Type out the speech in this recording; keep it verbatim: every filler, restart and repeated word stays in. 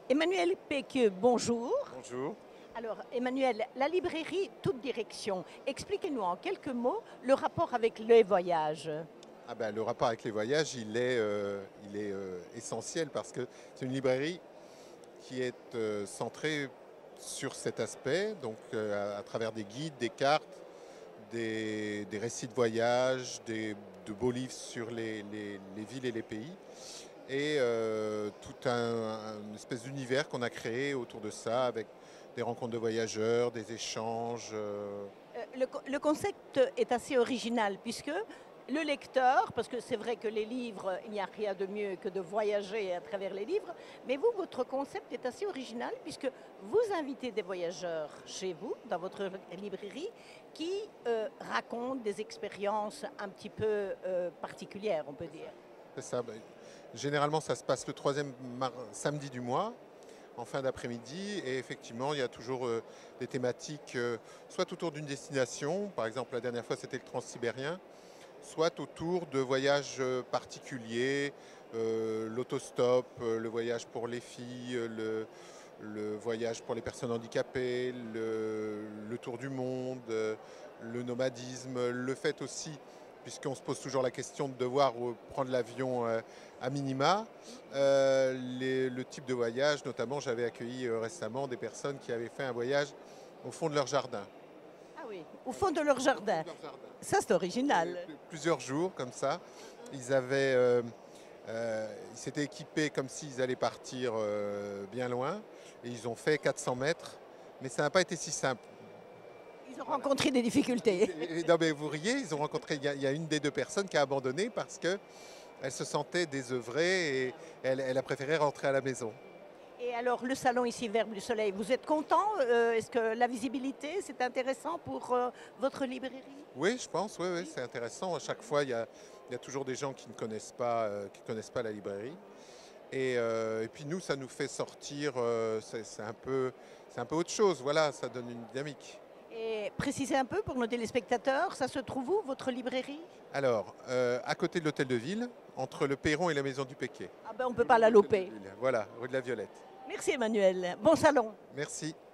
Emmanuel Péqueux, bonjour. Bonjour. Alors, Emmanuel, la librairie Toute Direction, expliquez-nous en quelques mots le rapport avec les voyages. Ah ben, le rapport avec les voyages, il est, euh, il est euh, essentiel parce que c'est une librairie qui est euh, centrée sur cet aspect, donc euh, à, à travers des guides, des cartes, des, des récits de voyage, des, de beaux livres sur les, les- les villes et les pays, et euh, tout un, un espèce d'univers qu'on a créé autour de ça avec des rencontres de voyageurs, des échanges. euh, Euh, le, co- le concept est assez original puisque le lecteur, parce que c'est vrai que les livres, il n'y a rien de mieux que de voyager à travers les livres, mais vous, votre concept est assez original puisque vous invitez des voyageurs chez vous, dans votre librairie, qui euh, racontent des expériences un petit peu euh, particulières, on peut dire. C'est ça. Ben, généralement, ça se passe le troisième mar- samedi du mois, en fin d'après-midi. Et effectivement, il y a toujours euh, des thématiques, euh, soit autour d'une destination, par exemple la dernière fois c'était le transsibérien, soit autour de voyages euh, particuliers, euh, l'autostop, euh, le voyage pour les filles, euh, le, le voyage pour les personnes handicapées, le, le tour du monde, euh, le nomadisme, le fait aussi, puisqu'on se pose toujours la question de devoir euh, prendre l'avion euh, à minima, euh, les- le type de voyage, notamment j'avais accueilli euh, récemment des personnes qui avaient fait un voyage au fond de leur jardin. Ah oui, au fond de leur Au fond jardin. de leur jardin. Ça, c'est Et original. pl- plusieurs jours comme ça. Ils avaient, euh, euh, ils s'étaient équipés comme s'ils allaient partir euh, bien loin. Et ils ont fait quatre cents mètres. Mais ça n'a pas été si simple. Ils ont Voilà. rencontré des difficultés. Et- et- non, mais vous riez, ils ont rencontré. Il y, a, il y a une des deux personnes qui a abandonné parce qu'elle se sentait désœuvrée et elle, elle a préféré rentrer à la maison. Et alors, le salon ici, Verbe du Soleil, vous êtes content? Euh, Est-ce que la visibilité, c'est intéressant pour euh, votre librairie? Oui, je pense, oui, oui, c'est intéressant. À chaque fois, il y a, il y a toujours des gens qui ne connaissent pas, euh, qui connaissent pas la librairie. Et, euh, et puis nous, ça nous fait sortir, euh, c'est c'est un peu, c'est un peu autre chose, voilà, ça donne une dynamique. Et précisez un peu pour nos téléspectateurs, ça se trouve où, votre librairie? Alors, euh, à côté de l'hôtel de ville, entre le Perron et la maison du Péquet. Ah ben, on ne peut pas la louper. Voilà, rue de la Violette. Merci Emmanuel. Bon salon. Merci.